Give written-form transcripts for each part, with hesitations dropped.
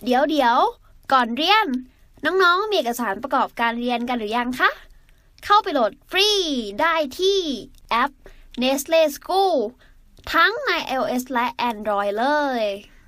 เดี๋ยวก่อนเรียนน้องๆมีเอกสารประกอบการเรียนกันหรือยังคะเข้าไปโหลดฟรีได้ที่แอป Nestle School ทั้งใน iOS และ Android เลย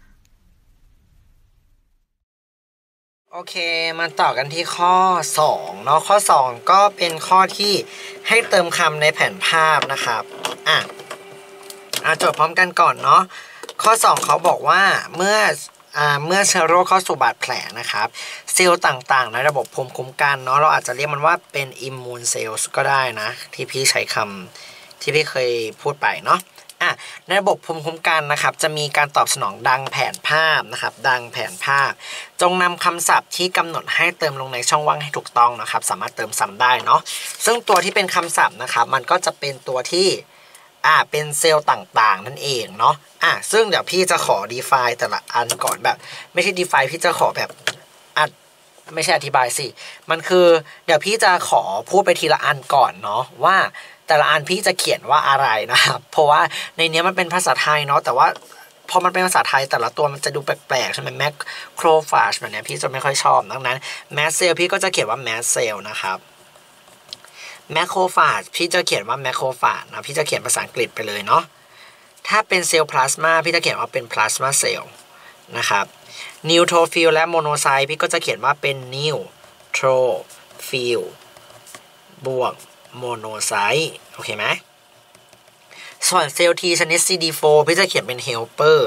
โอเคมาต่อกันที่ข้อ2เนาะข้อ2ก็เป็นข้อที่ให้เติมคำในแผนภาพนะครับโจทย์พร้อมกันก่อนเนาะข้อ2เขาบอกว่าเมื่อเชื้อโรคเข้าสู่บาดแผลนะครับเซลล์ต่างๆในระบบภูมิคุ้มกันเนาะเราอาจจะเรียกมันว่าเป็นอิมมูนเซลล์ก็ได้นะที่พี่ใช้คำที่พี่เคยพูดไปเนาะในระบบภูมิคุ้มกันนะครับจะมีการตอบสนองดังแผนภาพนะครับดังแผนภาพจงนำคำศัพท์ที่กำหนดให้เติมลงในช่องว่างให้ถูกต้องนะครับสามารถเติมซ้ำได้เนาะซึ่งตัวที่เป็นคำศัพท์นะครับมันก็จะเป็นตัวที่เป็นเซลล์ต่างๆนั่นเองเนาะซึ่งเดี๋ยวพี่จะขอ define แต่ละอันก่อนแบบไม่ใช่ define พี่จะขอแบบไม่ใช่อธิบายสิมันคือเดี๋ยวพี่จะขอพูดไปทีละอันก่อนเนาะว่าแต่ละอันพี่จะเขียนว่าอะไรนะครับเพราะว่าในนี้มันเป็นภาษาไทยเนาะแต่ว่าพอมันเป็นภาษาไทยแต่ละตัวมันจะดูแปลกๆใช่ไหมแมคโครฟาจแบบนี้พี่จะไม่ค่อยชอบดังนั้นแมสเซลพี่ก็จะเขียนว่าแมสเซลนะครับแมคโครฟาจพี่จะเขียนว่าแมคโครฟาจนะพี่จะเขียนภาษาอังกฤษไปเลยเนาะถ้าเป็นเซลล์พลาสมาพี่จะเขียนว่าเป็นพลาสมาเซลล์นะครับนิวโทรฟิลและโมโนไซต์พี่ก็จะเขียนว่าเป็นนิวโทรฟิลบวกโมโนไซต์โอเคไหมส่วนเซลล์ T ชนิด CD4 พี่จะเขียนเป็น helper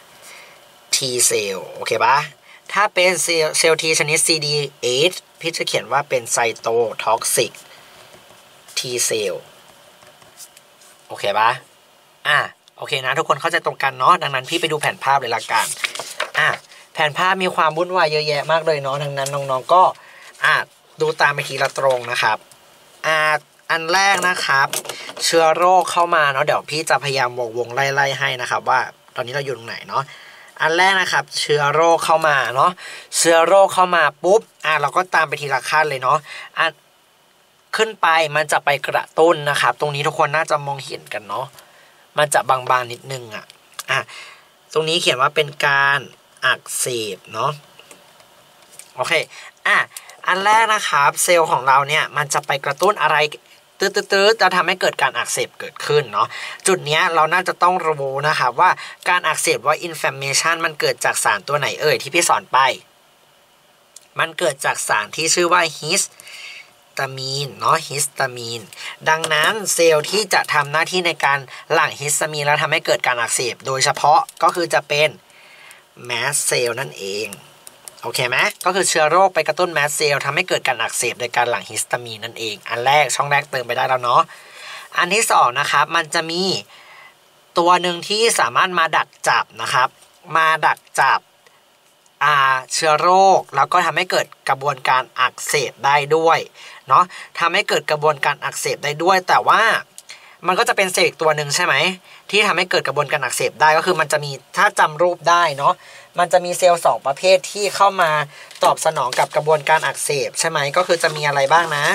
T เซลล์โอเคปะถ้าเป็นเซลล์ T ชนิด CD8 พี่จะเขียนว่าเป็นไซโตท็อกซิก T เซลล์โอเคปะโอเคนะทุกคนเข้าใจตรงกันเนาะดังนั้นพี่ไปดูแผนภาพเลยละกันแผนภาพมีความวุ่นวายเยอะแยะมากเลยเนาะดังนั้นน้องๆก็ดูตามไปทีละตรงนะครับอันแรกนะครับเชื้อโรคเข้ามาเนาะเดี๋ยวพี่จะพยายามวงไล่ให้นะครับว่าตอนนี้เราอยู่ตรงไหนเนาะอันแรกนะครับเชื้อโรคเข้ามาเนาะเชื้อโรคเข้ามาปุ๊บเราก็ตามไปทีละขั้นเลยเนาะขึ้นไปมันจะไปกระตุ้นนะครับตรงนี้ทุกคนน่าจะมองเห็นกันเนาะมันจะบางๆนิดนึงตรงนี้เขียนว่าเป็นการอักเสบเนาะโอเคอันแรกนะครับเซลล์ของเราเนี่ยมันจะไปกระตุ้นอะไรตื้อจะทำให้เกิดการอักเสบเกิดขึ้นเนาะจุดนี้เราน่าจะต้องรู้นะครับว่าการอักเสบว่า inflammation มันเกิดจากสารตัวไหนที่พี่สอนไปมันเกิดจากสารที่ชื่อว่าฮิสตามีนเนาะฮิสตามีนดังนั้นเซลล์ที่จะทำหน้าที่ในการหลั่งฮิสตามีนแล้วทำให้เกิดการอักเสบโดยเฉพาะก็คือจะเป็นแมสเซลล์นั่นเองโอเคไหมก็คือเชื้อโรคไปกระตุ้นแมสเซลล์ทำให้เกิดการอักเสบโดยการหลั่งฮิสตามีนนั่นเองอันแรกช่องแรกเติมไปได้แล้วเนาะอันที่สองนะครับมันจะมีตัวหนึ่งที่สามารถมาดักจับนะครับมาดักจับเชื้อโรคแล้วก็ทำให้เกิดกระบวนการอักเสบได้ด้วยเนาะทำให้เกิดกระบวนการอักเสบได้ด้วยแต่ว่ามันก็จะเป็นเซลล์อีกตัวหนึ่งใช่ไหมที่ทำให้เกิดกระบวนการอักเสบได้ก็คือมันจะมีถ้าจำรูปได้เนาะมันจะมีเซลล์2ประเภทที่เข้ามาตอบสนองกับกระบวนการอักเสบใช่ไหมก็คือจะมีอะไรบ้างนะ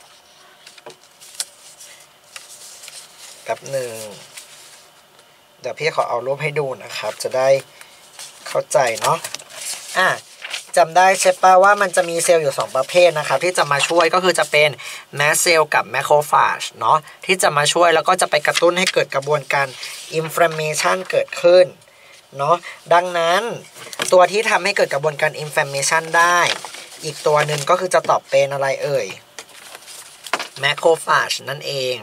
กับหนึ่งเดี๋ยวพี่ขอเอารูปให้ดูนะครับจะได้เข้าใจเนาะจำได้ใช่ปะว่ามันจะมีเซลล์อยู่2ประเภทนะครับที่จะมาช่วยก็คือจะเป็นแมสเซลล์กับแมคโครฟาจเนาะที่จะมาช่วยแล้วก็จะไปกระตุ้นให้เกิดกระบวนการอินฟลามเมชันเกิดขึ้นเนาะดังนั้นตัวที่ทำให้เกิดกระบวนการอินฟลามเมชันได้อีกตัวหนึ่งก็คือจะตอบเป็นอะไรแมคโครฟาจนั่นเอง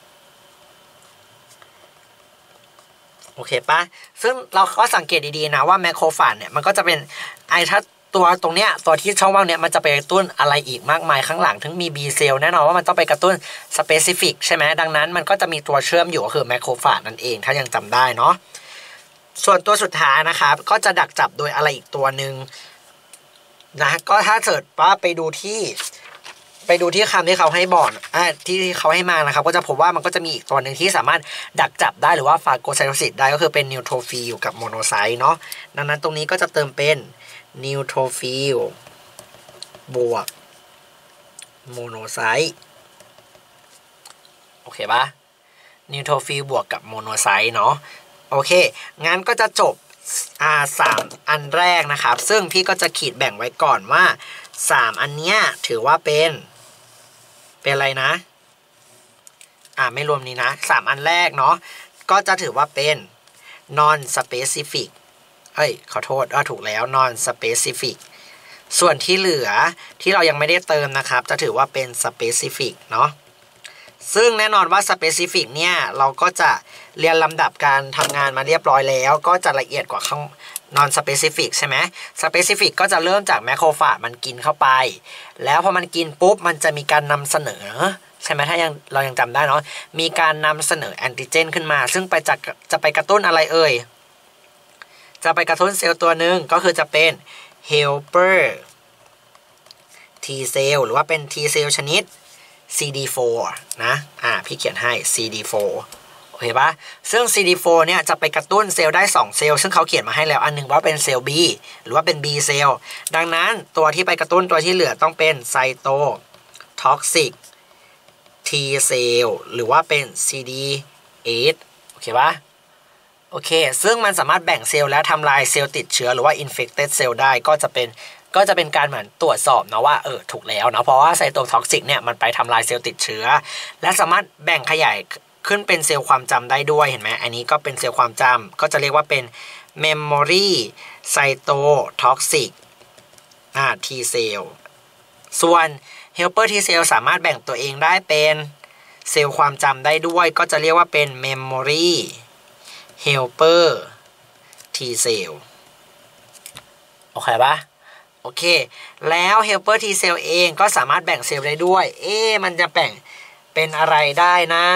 โอเคปะซึ่งเราก็สังเกตดีๆนะว่าแมคโครฟาจเนี่ยมันก็จะเป็นถ้าตัวตรงเนี้ยตัวที่ช่องว่างเนี้ยมันจะไปกระตุ้นอะไรอีกมากมายข้างหลังถึงมี B เซลล์แน่นอนว่ามันต้องไปกระตุ้น specific ใช่ไหมดังนั้นมันก็จะมีตัวเชื่อมอยู่ก็คือแมคโครฟาจนั่นเองถ้ายังจำได้เนาะส่วนตัวสุดท้ายนะครับก็จะดักจับโดยอะไรอีกตัวหนึ่งนะก็ถ้าเกิดว่าไปดูที่คำที่เขาให้บอกที่เขาให้มานะครับก็จะพบว่ามันก็จะมีอีกตัวหนึ่งที่สามารถดักจับได้หรือว่าฟาโกไซโตซิสได้ก็คือเป็นนิวโทรฟิลกับโมโนไซต์เนาะดังนั้นตรงนี้ก็จะเติมเป็นนิวโทรฟิลบวกโมโนไซต์โอเคปะนิวโทรฟิลบวกกับโมโนไซต์เนาะโอเคงั้นก็จะจบ 3 อันแรกนะครับซึ่งพี่ก็จะขีดแบ่งไว้ก่อนว่า3 อันเนี้ยถือว่าเป็นอะไรนะไม่รวมนี้นะ3 อันแรกเนาะก็จะถือว่าเป็น non specific ขอโทษถูกแล้ว non specific ส่วนที่เหลือที่เรายังไม่ได้เติมนะครับจะถือว่าเป็น specific เนาะซึ่งแน่นอนว่า specific เนี่ยเราก็จะเรียนลำดับการทำงานมาเรียบร้อยแล้วก็จะละเอียดกว่าข้าง non specific ใช่ไหม specific ก็จะเริ่มจากแมคโครฟาจมันกินเข้าไปแล้วพอมันกินปุ๊บมันจะมีการนำเสนอใช่ไหมถ้าเรายังจำได้เนาะมีการนำเสนอแอนติเจนขึ้นมาซึ่งจะไปกระตุ้นอะไรจะไปกระตุ้นเซลล์ตัวหนึ่งก็คือจะเป็น helper T cell หรือว่าเป็น T cell ชนิด CD4 นะพี่เขียนให้ CD4 โอเคปะซึ่ง CD4 เนี่ยจะไปกระตุ้นเซลล์ได้2 เซลล์ซึ่งเขาเขียนมาให้แล้วอันนึงว่าเป็นเซลล์ B หรือว่าเป็น B เซลล์ดังนั้นตัวที่ไปกระตุ้นตัวที่เหลือต้องเป็นไซโตท็อกซิก T cell หรือว่าเป็น CD8 โอเคปะโอเคซึ่งมันสามารถแบ่งเซลล์และทำลายเซลล์ติดเชื้อหรือว่า infected cell ได้ก็จะเป็นการเหมือนตรวจสอบนะว่าถูกแล้วนะเพราะว่าไซโตท็อกซิกเนี่ยมันไปทำลายเซลล์ติดเชื้อและสามารถแบ่งขยายขึ้นเป็นเซลล์ความจำได้ด้วยเห็นไหมอันนี้ก็เป็นเซลล์ความจำก็จะเรียกว่าเป็น memory cytotoxic T cell ส่วน helper T cell สามารถแบ่งตัวเองได้เป็นเซลล์ความจำได้ด้วยก็จะเรียกว่าเป็น memory helper T cell โอเคปะโอเคแล้ว helper T cell เองก็สามารถแบ่งเซลล์ได้ด้วยมันจะแบ่งเป็นอะไรได้นะ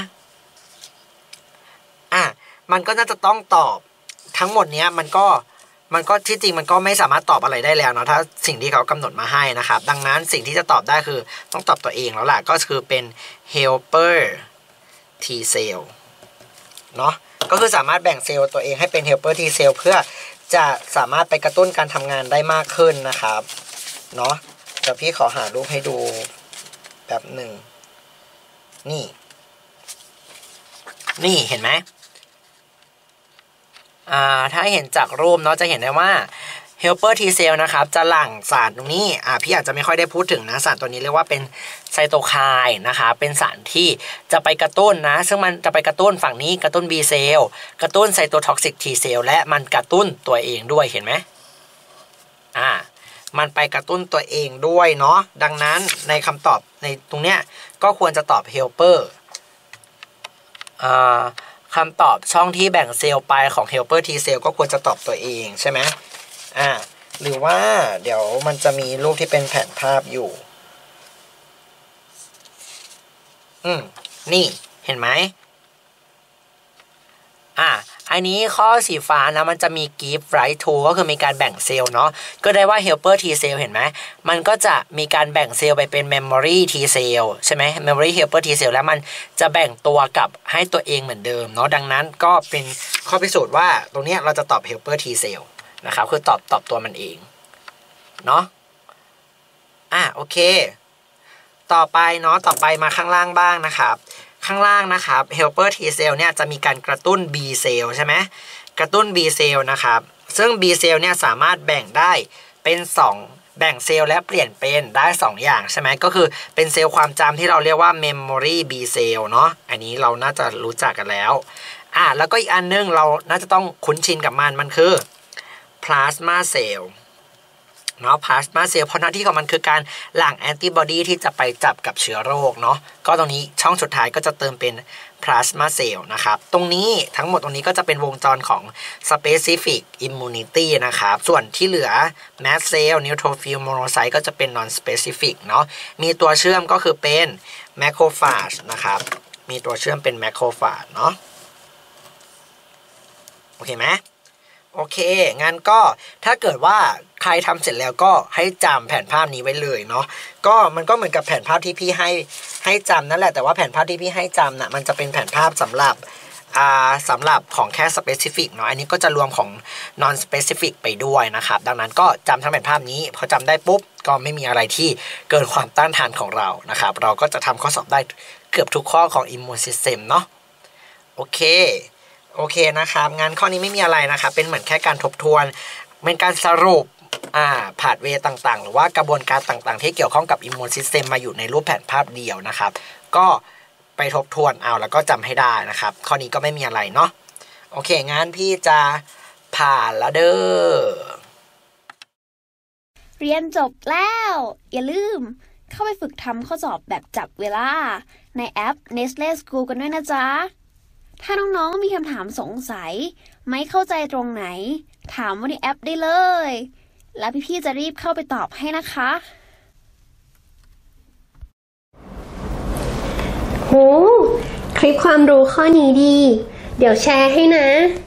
มันก็น่าจะต้องตอบทั้งหมดเนี้ยมันก็ที่จริงมันก็ไม่สามารถตอบอะไรได้แล้วเนาะถ้าสิ่งที่เขากำหนดมาให้นะครับดังนั้นสิ่งที่จะตอบได้คือต้องตอบตัวเองแล้วล่ะก็คือเป็น helper T cell เนาะก็คือสามารถแบ่งเซลล์ตัวเองให้เป็น helper T cell เพื่อจะสามารถไปกระตุ้นการทำงานได้มากขึ้นนะครับเนาะเดี๋ยวพี่ขอหารูปให้ดูแบบหนึ่งนี่เห็นไหมถ้าเห็นจากรูปเนาะจะเห็นได้ว่า helper T cell นะครับจะหลั่งสารตรงนี้พี่อาจจะไม่ค่อยได้พูดถึงนะสารตัวนี้เรียกว่าเป็นไซโตไคน์นะคะเป็นสารที่จะไปกระตุ้นนะซึ่งมันจะไปกระตุ้นฝั่งนี้กระตุ้น B cell กระตุ้นไซโตท็อกซิก T cell และมันกระตุ้นตัวเองด้วยเห็นไหมมันไปกระตุ้นตัวเองด้วยเนาะดังนั้นในคำตอบในตรงเนี้ยก็ควรจะตอบ helper คำตอบช่องที่แบ่งเซลล์ไปของ helper T cell ก็ควรจะตอบตัวเองใช่ไหมหรือว่าเดี๋ยวมันจะมีรูปที่เป็นแผนภาพอยู่นี่เห็นไหมอันนี้ข้อสีฟ้านะมันจะมี give right to ก็คือมีการแบ่งเซลล์เนาะก็ได้ว่า helper T cell เห็นไหมมันก็จะมีการแบ่งเซลล์ไปเป็น memory T cell ใช่ไหม memory helper T cell แล้วมันจะแบ่งตัวกับให้ตัวเองเหมือนเดิมเนาะดังนั้นก็เป็นข้อพิสูจน์ว่าตรงนี้เราจะตอบ helper T cell นะครับคือตอบตัวมันเองเนาะโอเคต่อไปเนาะต่อไปมาข้างล่างบ้างนะครับข้างล่างนะครับ helper T cell เนี่ยจะมีการกระตุ้น B cell ใช่ไหมกระตุ้น B cell นะครับซึ่ง B cell เนี่ยสามารถแบ่งได้เป็น2แบ่งเซลล์และเปลี่ยนเป็นได้2อย่างใช่ไหมก็คือเป็นเซลล์ความจำที่เราเรียกว่า memory B cell เนาะอันนี้เราน่าจะรู้จักกันแล้วแล้วก็อีกอันนึงเราน่าจะต้องคุ้นชินกับมันคือ plasma cell เนาะ plasma cell เพราะหน้าที่ของมันคือการหลั่งแอนติบอดีที่จะไปจับกับเชื้อโรคเนาะก็ตรงนี้ช่องสุดท้ายก็จะเติมเป็น plasma cell นะครับตรงนี้ทั้งหมดตรงนี้ก็จะเป็นวงจรของ specific immunity นะครับส่วนที่เหลือ mast cell neutrophil monocyte ก็จะเป็น non specific เนาะมีตัวเชื่อมก็คือเป็น macrophage นะครับมีตัวเชื่อมเป็น macrophage เนาะโอเคไหมโอเคงั้นก็ถ้าเกิดว่าใครทำเสร็จแล้วก็ให้จำแผนภาพนี้ไว้เลยเนาะก็มันก็เหมือนกับแผนภาพที่พี่ให้จำนั่นแหละแต่ว่าแผนภาพที่พี่ให้จำน่ะมันจะเป็นแผนภาพสำหรับของแค่ specific เนาะอันนี้ก็จะรวมของ non specific ไปด้วยนะครับดังนั้นก็จำทั้งแผนภาพนี้พอจำได้ปุ๊บก็ไม่มีอะไรที่เกินความต้านทานของเรานะครับเราก็จะทำข้อสอบได้เกือบทุกข้อของ immune system เนาะโอเคโอเคนะครับงั้นข้อนี้ไม่มีอะไรนะครับเป็นเหมือนแค่การทบทวนเป็นการสรุปผาดเวต่างๆหรือว่ากระบวนการต่างๆที่เกี่ยวข้องกับอิมมูนซิสเต็มมาอยู่ในรูปแผนภาพเดียวนะครับก็ไปทบทวนเอาแล้วก็จำให้ได้นะครับข้อนี้ก็ไม่มีอะไรเนาะโอเคงั้นพี่จะผ่านแล้วเด้อเรียนจบแล้วอย่าลืมเข้าไปฝึกทำข้อสอบแบบจับเวลาในแอป Nestle School กันด้วยนะจ๊ะถ้าน้องๆมีคำถามสงสัยไม่เข้าใจตรงไหนถามว่าในแอปได้เลยแล้วพี่ๆจะรีบเข้าไปตอบให้นะคะโหคลิปความรู้ข้อนี้ดีเดี๋ยวแชร์ให้นะ